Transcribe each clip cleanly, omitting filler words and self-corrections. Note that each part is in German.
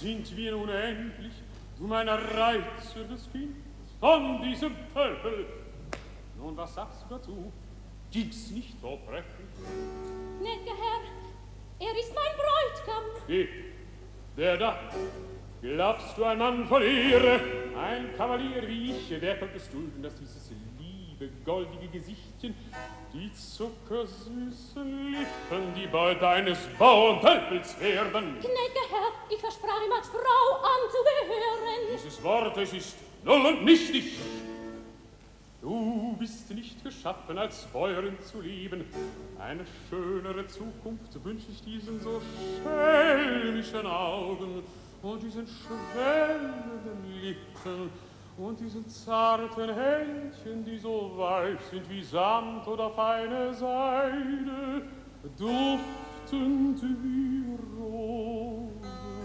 sind wir nun endlich, du meiner Reize des Kindes, von diesem Tölpel. Nun, was sagst du dazu? Gibt's nicht vortrefflich? Gnädiger Herr, er ist mein Bräutigam. Wie? Wer da? Glaubst du, ein Mann von Ehre, ein Kavalier wie ich, wer könnte es dulden, dass dieses liebe, goldige Gesichtchen, die zuckersüßen Lippen, die Beute eines Bauerntölpels werden? Gnädiger Herr, ich versprach ihm als Frau anzugehören. Dieses Wort, es ist null und nichtig. Du bist nicht geschaffen, als Bäuerin zu leben. Eine schönere Zukunft wünsch ich diesen so schelmischen Augen und diesen schwellenden Lippen und diesen zarten Händchen, die so weich sind wie Samt oder feine Seide, duftend wie Rosen.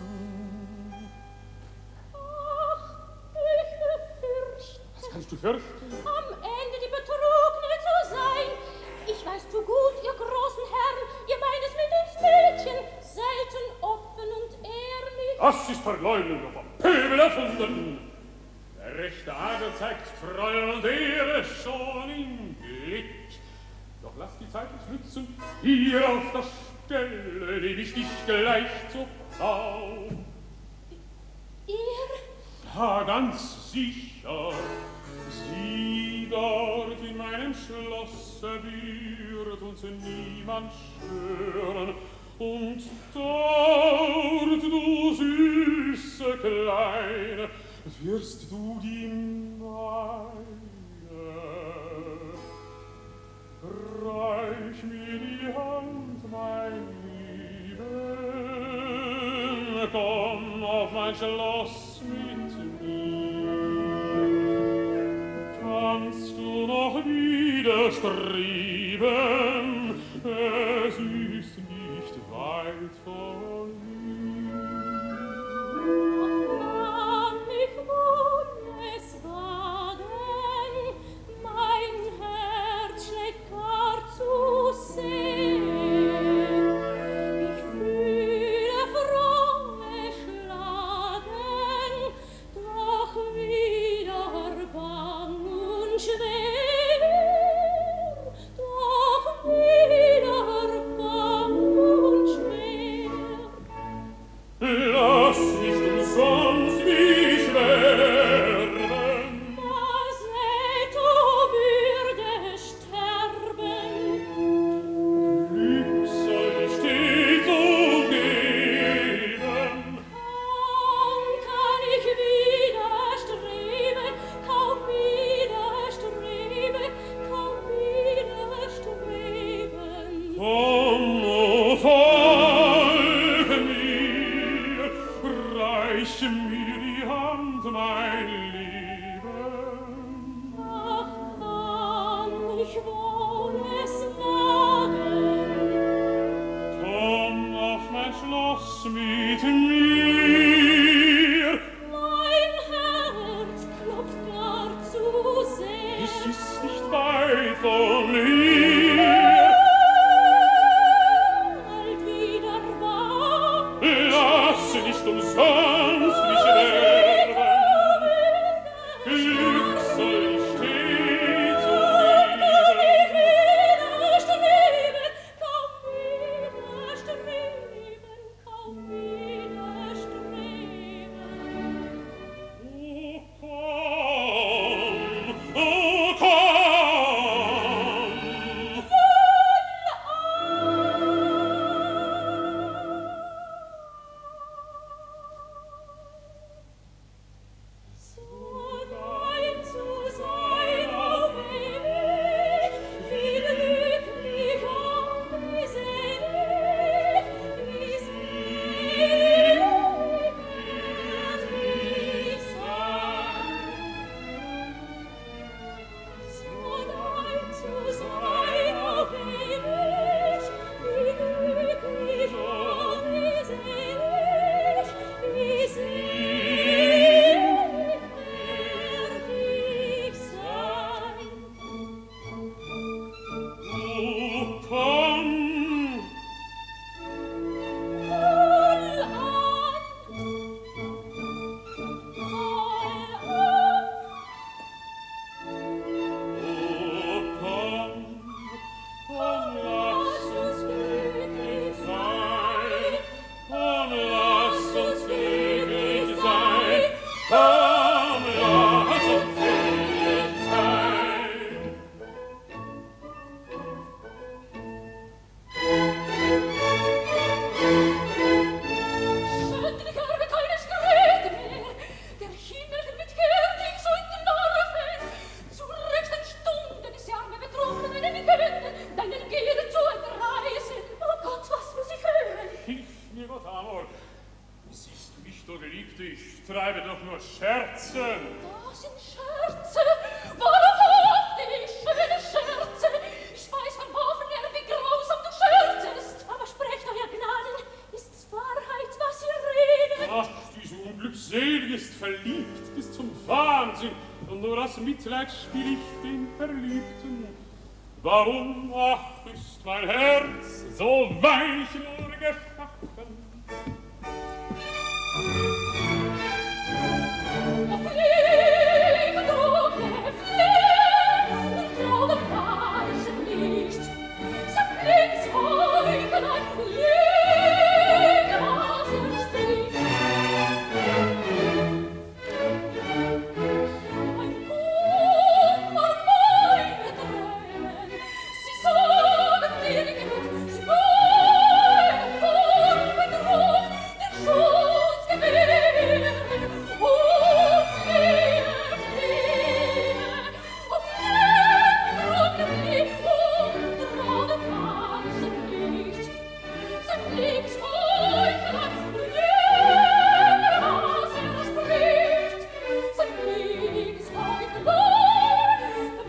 Ich befürchte. Was kannst du fürchten? Am Ende die Betrogene zu sein. Ich weiß zu gut, ihr großen Herren, ihr meint es mit uns Mädchen, selten offen und ehrlich. Das ist Verleumdung und vom Pöbel erfunden. Der rechte Adel zeigt Treue und Ehre schon im Blick. Doch lass die Zeit nicht nützen, hier auf der Stelle nehm ich dich gleich zur Frau. Ihr? Ja, ganz sicher. Sie dort in meinem Schlosse wird uns niemand stören. Und dort, du süße Kleine, wirst du die meine. Reich mir die Hand, mein Liebe, komm auf mein Schloss mit mir. Kannst du noch widerstreben, es ist nicht weit von hier. Kann ich wohl es wagen, mein Herz schlägt gar zu sehr. Ich fühle frohe Schlagen, doch wieder bang und schwer, doch wieder bang und schwer. Lass nicht umsonst mich werden. Masetto würde sterben. Glück soll ich stets umgeben. Kaum kann ich widerstreben, kaum widerstreben, kaum widerstreben. Komm, o folge mir, reich mir die Hand, mein Lieben. Ach, kann ich wohl es wagen, Komm auf mein Schloss mit mir. mein Herz klopft gar zu sehr. Es ist nicht weit von hier. Bald wieder wahr. Lass nicht umsonst mich werden. Glück soll ich stets umgeben. Widerstreben, kaum widerstreben, kaum widerstreben. Oh, komm! mir Gott, Amor. Siehst du nicht, o Geliebte, ich treibe doch nur Scherze. Das sind Scherze, wahrhaftig, schöne Scherze. Ich weiß von Hoffnung, wie grausam du scherzest. Aber sprecht, euer Gnaden, ist's Wahrheit, was ihr redet? Ach, diese Unglückselige ist verliebt bis zum Wahnsinn. Und nur aus Mitleid spiel ich den Verliebten. Warum, ach, ist mein Herz so weich nur geschaffen? Fliege, Droge, fliege, und glaube falsch nicht. Sag nichts, Heuchelei, fliege, was ist nicht. Mein Kummer, meine Tränen, sie sagen dir genug, sie wollen vor Betrug den Schutz gewähren. Oh, fliehe, fliehe, oh, fliehe, und trage Falschen nicht. Sag nichts, Heuchelei, lüge, was spricht. Sag nichts, Heuchelei,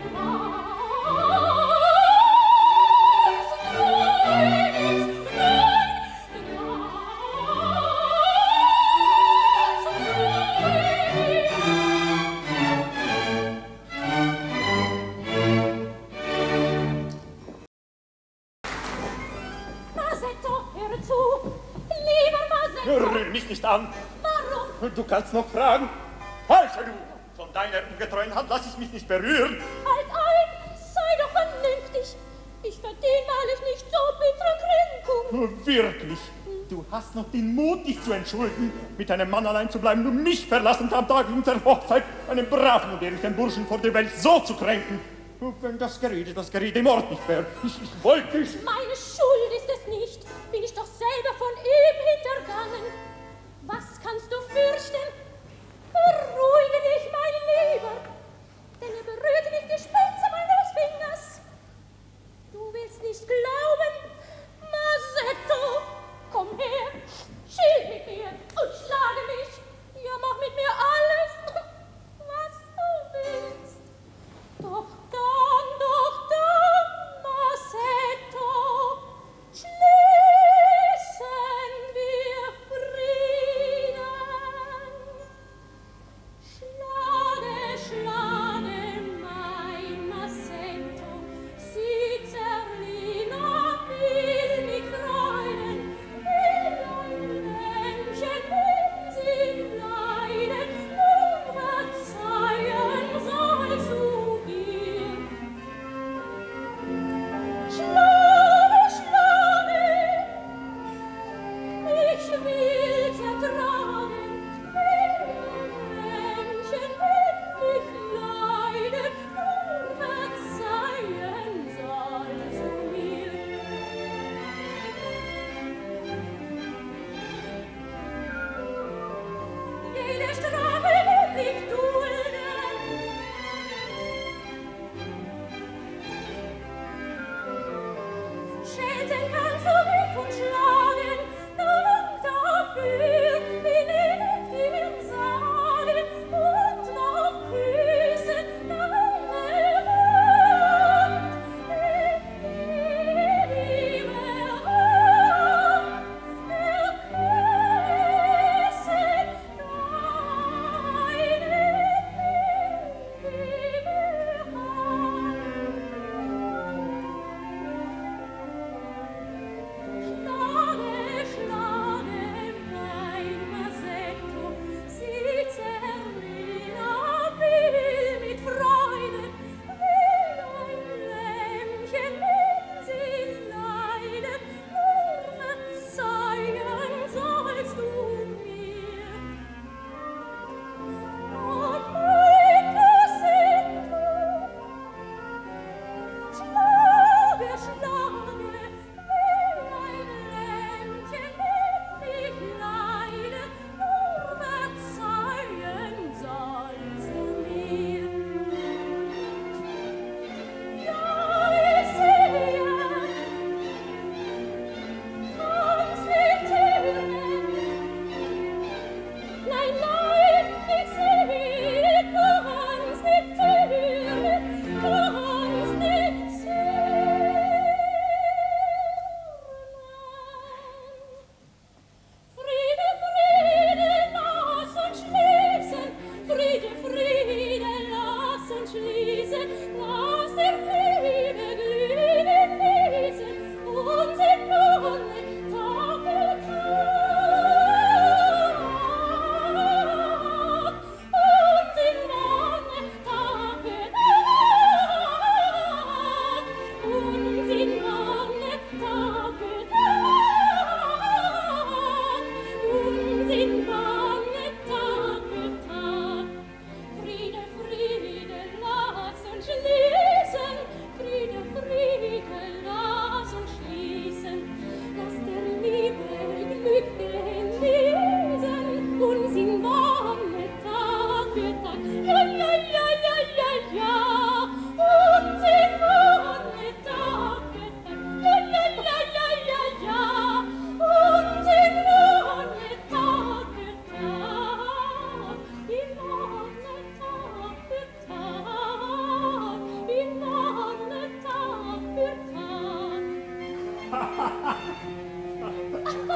Masetto, höre zu, lieber Masetto. Rühr mich nicht an. Warum? Du kannst noch fragen. Falscher du! Von deiner ungetreuen Hand lass ich mich nicht berühren. Halt ein, sei doch vernünftig. Ich verdiene wahrlich nicht so bittere Kränkung. Wirklich? Du hast noch den Mut, dich zu entschuldigen, mit einem Mann allein zu bleiben und mich verlassen am Tag unserer Hochzeit, einen braven und ehrlichen Burschen vor der Welt so zu kränken. Wenn das Gerede im Ort nicht wäre. Ich wollte dich. Meine Schuld ist es nicht. Bin ich doch selber von ihm hintergangen. Was kannst du fürchten? Beruhige dich, mein Lieber, denn er berührte nicht die Spitze meines Fingers. Du willst nicht glauben, Masetto, komm her, schild mit mir und schlage mich. Ja, mach mit mir alles, was du willst. Doch dann, Masetto, schließen wir Frieden. Schlage, schlage, mein Masetto, Sizerlina will mich freuen, will ein Männchen, wenn sie leiden, verzeihen soll zu ihr. Schlage, schlage, ich will zertragen, wenn Menschen, wenn mich leiden, verzeihen soll zu mir. Jede Strafe will ich dulden. Schelten kannst du mich und schlagen, doch dafür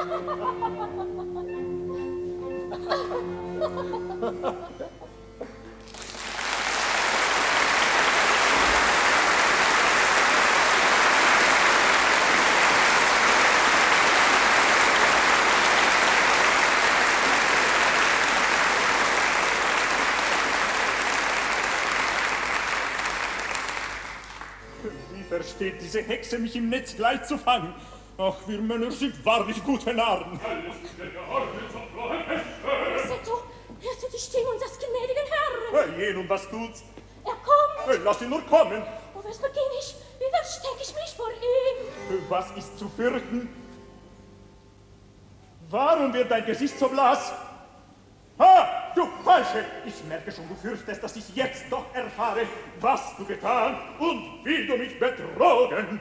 Versteht diese Hexe, mich im Netz gleich zu fangen? Ach, wir Männer sind wahrlich gute Narren. Setto, hörst du die Stimme unseres gnädigen Herrn? Je, nun, was tut's? Er kommt. Lass ihn nur kommen. Oh, was beginn ich? Wie versteck ich mich vor ihm? Was ist zu fürchten? Warum wird dein Gesicht so blass? Ha, du Falsche! Ich merke schon, du fürchtest, dass ich jetzt doch erfahre, was du getan und wie du mich betrogen.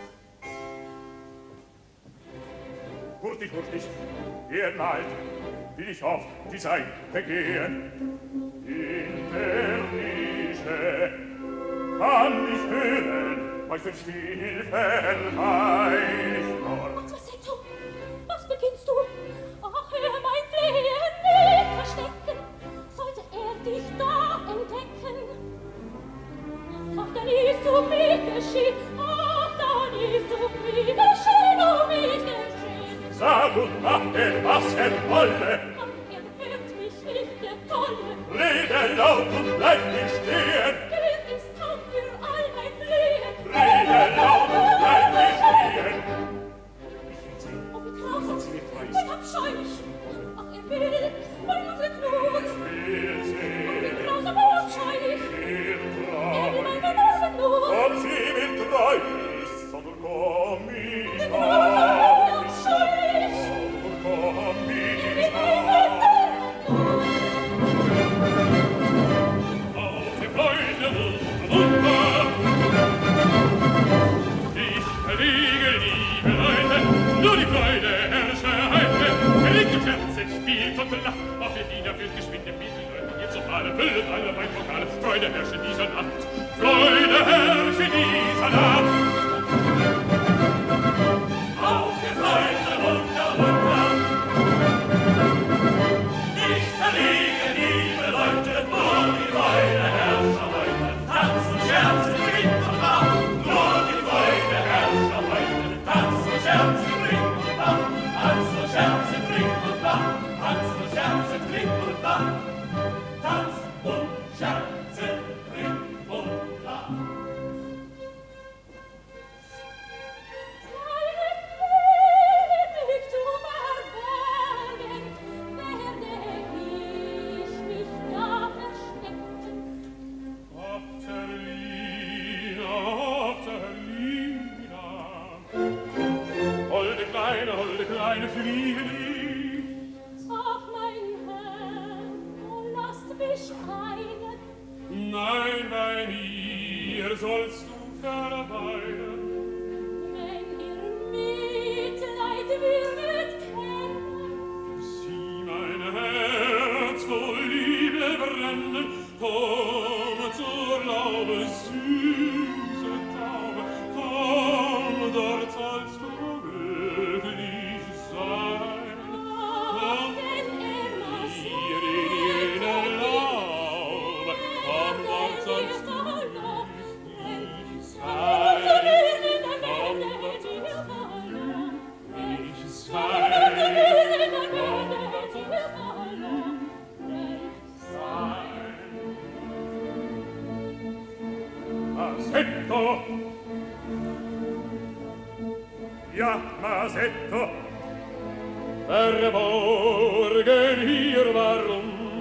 Hurtig, hurtig, ihr Neid, will ich oft die sein begehen. In der Nische kann ich hören, was für Hilfe heilig Gott. Und was, Setto? Was beginnst du? Ach, hör mein Flehen nicht verstecken. Sollte er dich da entdecken? Ach, dann ist so mir geschehen. Ach, dann ist so mir geschehen, oh, mir geschehen. Sag und mach er, was er wolle. Ach, er hört mich nicht, der Tolle. Rede laut und bleib nicht stehen. Er ist taub für all mein Flehen. Rede laut und bleib nicht stehen. Oh, wie grausam, wie abscheulich. Ach, er will, mein Unglück nur. Will sie, Oh, wie grausam, wie abscheulich. Er will mein Verloren nur. ob sie mit treu ist, sondern komm ich Wie grausam, wie abscheulich. sondern komm ich Er will mein Verloren nur. Auf die Freude runter. Ich verliege, liebe Leute, nur die Freude herrsche heute. Kriegt und Scherze, spielt und lacht, auf ihr Diener führt geschwinde Mittelleute. Ihr zum Male füllt alle mein Pokale. Freude herrsche in dieser Nacht. Freude herrsche in dieser Nacht. Auf die Freude runter. Ich verliege, liebe Leute, nur die Freude herrsche heute. Tanz und Scherze, Trink und Lach, nur die Freude herrsche heute. Tanz und Scherze, Trink und Lach, Tanz und Scherze, Trink und Lach, Tanz und Scherze, Trink und Lach, Tanz und Scherze, Trink und Lach. Holde kleine Fliege nicht. Ach, mein Herr, oh, lasst mich eilen. Nein, bei mir sollst du verweilen. Wenn ihr Mitleid würdet kennen, Sieh mein Herz voll Liebe brennen, komm zur Laube, süße Taube, komm, dort sollst du glücklich sein. ach, wenn er mal Hier in jene Laube, komm, dort sollst du glücklich sein. Komm, dort sollst du glücklich sein. Masetto! Ja, Masetto! Verborgen hier warum?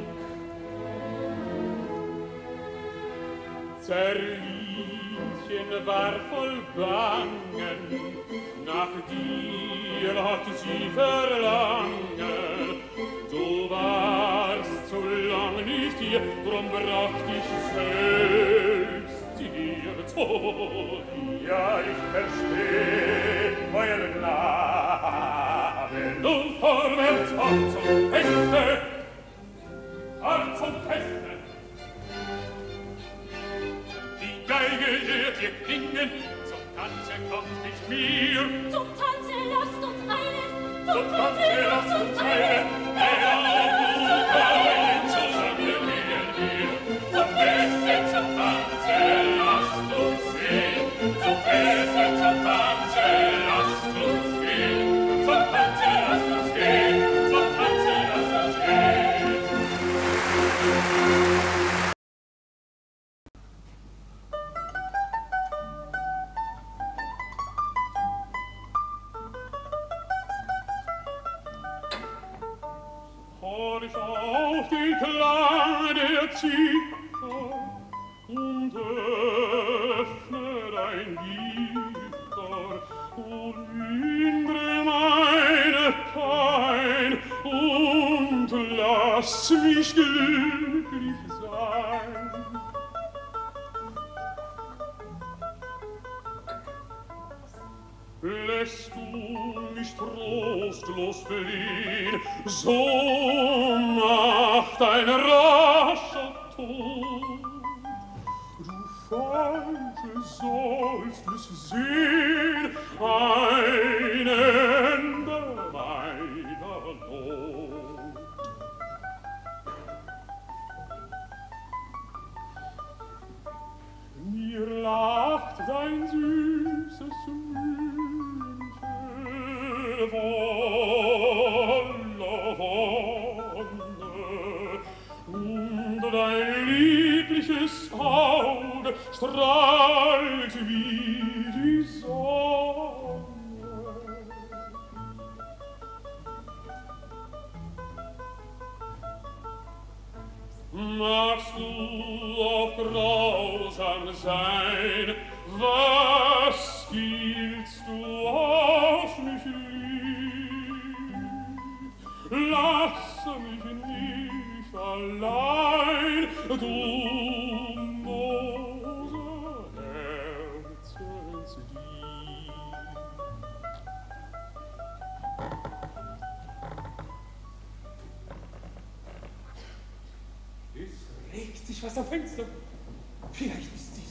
Zerliedchen war voll Bangen, nach dir hat sie verlangen. Du warst so lang nicht hier, drum bracht ich selbst dir zu. Ja, ich versteh, euer Gnaden. Nun vorwärts, fort zum Feste, fort zum Feste. Die Geige hört ihr klingen, zum Tanze kommt mit mir. Zum Tanze lasst uns eilen, so tanze, lass uns teilen, zusammen gehen wir, zum Festen, zum Tanze, lasst uns gehen, zum Festen, zum Tanze, lasst uns gehen, zum Tanze, lasst uns gehen, zum Tanze, lasst uns gehen. Hör ich auf den Klang der Zither und öffne dein Gitter und lindre meine Pein und lass mich glücklich sein. Lässt du mich trostlos fliehen, so macht ein rascher Tod. Du Falsche sollst es sehen, ein Ende meiner Not. Mir lacht dein süßes Mündchen voller Wonne und dein liebliches Auge strahlt wie die Sonne. Magst du auch grausam sein, was spielst du auf mich lieb? Lasse mich nicht allein, du moser Herzensdieb. Regt sich was am Fenster. Vielleicht ist dies.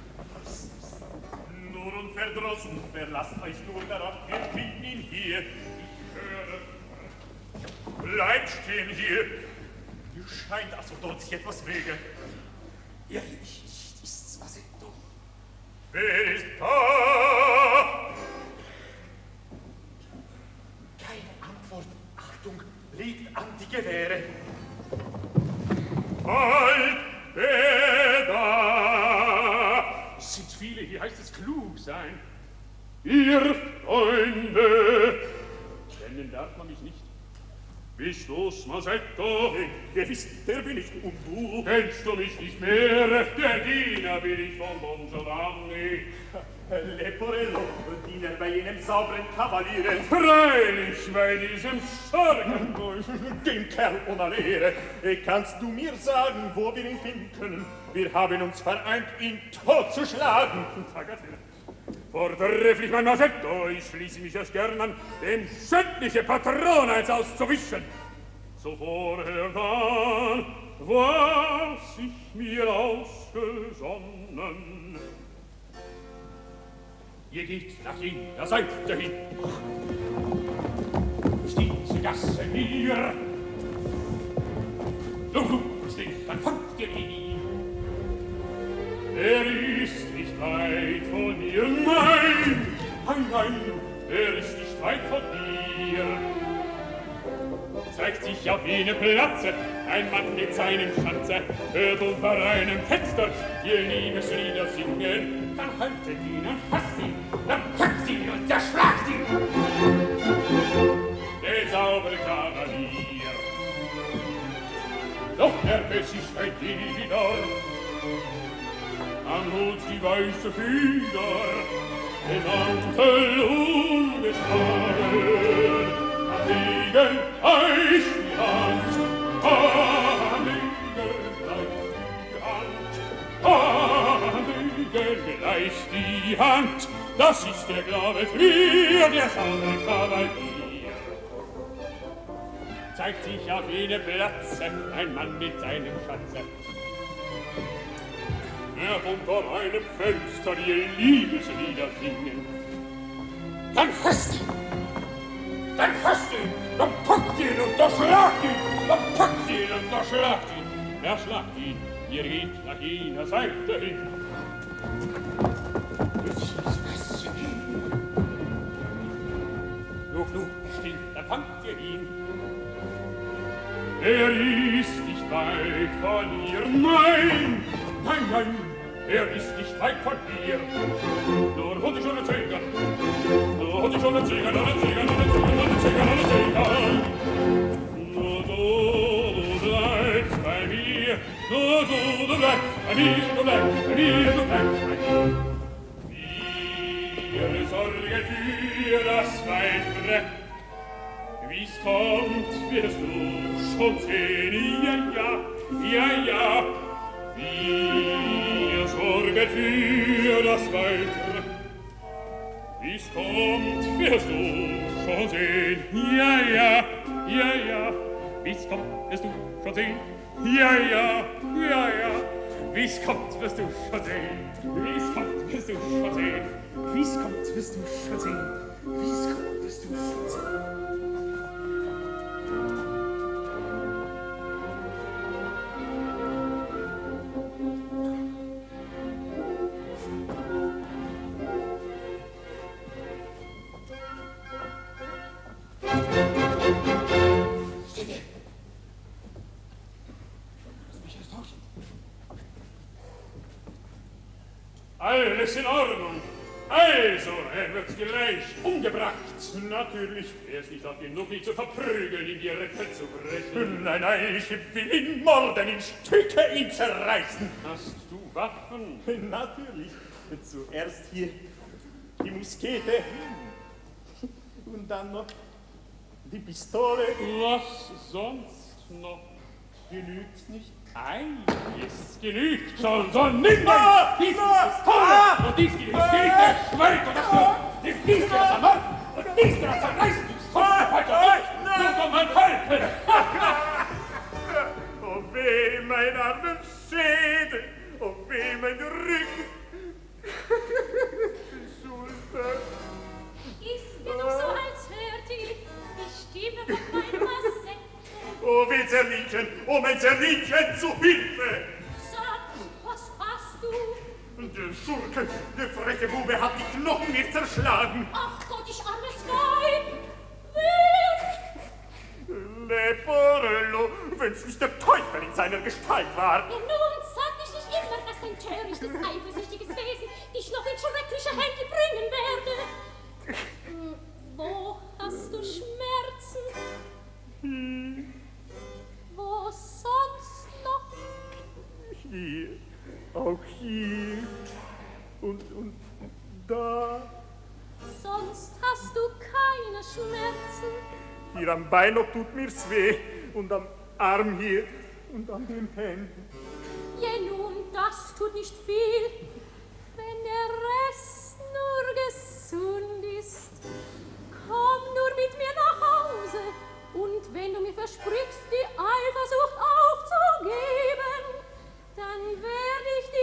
Nur und verdrossen, verlasst euch nur darauf, wir finden ihn hier. Ich höre. Bleibt stehen hier. Mir scheint, als ob dort sich etwas wege. Ehrlich, nicht ist's, was ich tue. Wer ist da? Keine Antwort. Achtung, legt an die Gewehre. Halt, wer da? Es sind viele, hier heißt es klug sein. Ihr Freunde, kennen darf man mich nicht. Bist du's, Masetto? Ihr wisst, der bin ich und du. Kennst du mich nicht mehr? Der Diener bin ich von Don Giovanni. Leporello, Diener bei jenem sauberen Kavaliere. Freilich bei diesem starken Dem Kerl ohne Lehre. Kannst du mir sagen, wo wir ihn finden können? Wir haben uns vereint, ihn totzuschlagen. Vortrefflich, mein Masetto, ich schließe mich erst gern an, dem schändliche Patron eins auszuwischen. So vorher dann, was ich mir ausgesonnen. Ihr geht nach jener Seite hin. Durch diese Gasse hier. Du grüßt dich, dann fangt ihr ihn. Er ist nicht weit von dir, nein, nein, er ist nicht weit von dir. Zeigt sich auf jenem Platze ein Mann mit seinem Schanze, hört unter einem Fenster ihr Liebeslieder singen. Dann haltet ihn und fasst ihn, dann packt ihn und erschlagt ihn. Der saubere Kavalier. Doch er besiegt ein Lieder, am Hut die weiße Feder, den Mantel ungeschlagen, am Degen euch die Hand, am Degen gleich die Hand, das ist der Glaube für der saubere Kavalier. Zeigt sich auf jenem Platze ein Mann mit seinem Schatze. Er unter einem Fenster ihr Liebeslieder singen. Dann fasst ihn, dann fasst ihn, dann packt ihn und erschlagt ihn, dann packt ihn und erschlagt ihn. Erschlagt ihn, ihr geht nach jener Seite hin. Nu, still, dann fangt ihr ihn. Er ist nicht weit von ihr, nein, nein, nein, er ist nicht weit von ihr. Nur hol dich schon ein Zöger, nur hol dich schon ein Zöger, nur ein Zöger, nur ein Zöger, nur ein Zöger, nur ein Zöger. Nur du bleibst bei mir, nur du bleibst bei mir, du bleibst bei mir, du bleibst bei mir. Wir sorgen für das Weitere, wie's kommt, wirst du schon sehen, ja. Wir sorgen für das Weitere, wie's kommt, wirst du schon sehen, ja. Wie's kommt, wirst du schon sehen, ja. Wie's kommt, wirst du schon sehen, wie's kommt, wirst du schon sehen. Wie's kommt, wirst du schon sehen. Wie's kommt, wirst du schon sehen. Stille! Lass mich erforschen. Alles in Ordnung. Also, er wird gleich umgebracht. Natürlich. Er ist nicht laut genug, ihn zu verprügeln, ihm die Rippe zu brechen. Nein, ich will ihn morden, in Stücke ihn zerreißen. Hast du Waffen? Natürlich. Zuerst hier die Muskete und dann noch die Pistole. Was sonst noch? Genügt's nicht? Einiges genügt schon, so nimm mal dies Pistole und dies die Muskete, Schweig und das Blut, dies das am Mann und dies das zerreißen, nur um ein Halten. Oh weh, mein armer Schädel, oh weh, mein Rücken, die Schulter. Ist mir doch so, als hört ihr die Stimme von meiner Masse. Oh, weh, Zerlinchen, oh, mein Zerlinchen, zu Hilfe! Sag, was hast du? Der Schurke, der freche Bube hat die Knochen mir zerschlagen. Ach Gott, ich armes Weib! Wer? Leporello, wenn's nicht der Teufel in seiner Gestalt war. Ja, nun sag ich nicht immer, dass dein törichtes, eifersüchtiges Wesen dich noch in schreckliche Hände bringen werde. Wo hast du Schmerzen? Wo sonst noch? Hier, auch hier und da. Sonst hast du keine Schmerzen. Hier am Bein noch tut mir's weh und am Arm hier und an den Händen. Je nun, das tut nicht viel, wenn der Rest nur gesund ist. Komm nur mit mir nach Hause, und wenn du mir versprichst, die Eifersucht aufzugeben, dann werde ich dir